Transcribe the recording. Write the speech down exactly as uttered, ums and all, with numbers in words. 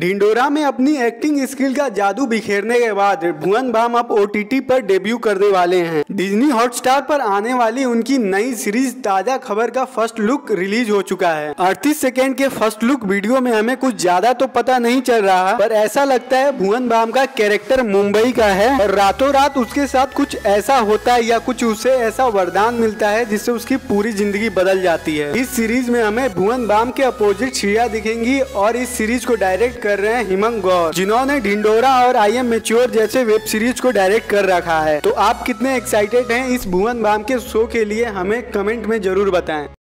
ढिंढोरा में अपनी acting skill का जादू बिखेरने के बाद भुवन बाम अब ओटीटी पर डेब्यू करने वाले हैं। डिज्नी हॉटस्टार पर आने वाली उनकी नई सीरीज ताजा खबर का फर्स्ट लुक रिलीज हो चुका है। अड़तीस सेकेंड के फर्स्ट लुक वीडियो में हमें कुछ ज्यादा तो पता नहीं चल रहा, पर ऐसा लगता है भुवन बाम का कैरेक्टर मुंबई का है और रातों रात उसके साथ कुछ ऐसा होता है या कुछ उसे ऐसा वरदान मिलता है जिससे उसकी पूरी जिंदगी बदल जाती है। इस सीरीज में हमें भुवन बाम के अपोजिट श्रिया दिखेंगी और इस सीरीज को डायरेक्ट कर रहे हैं हिमंग गौर, जिन्होंने ढिंढोरा और आई एम मैच्योर जैसे वेब सीरीज को डायरेक्ट कर रखा है। तो आप कितने एक्साइटेड हैं इस भुवन बाम के शो के लिए, हमें कमेंट में जरूर बताएं।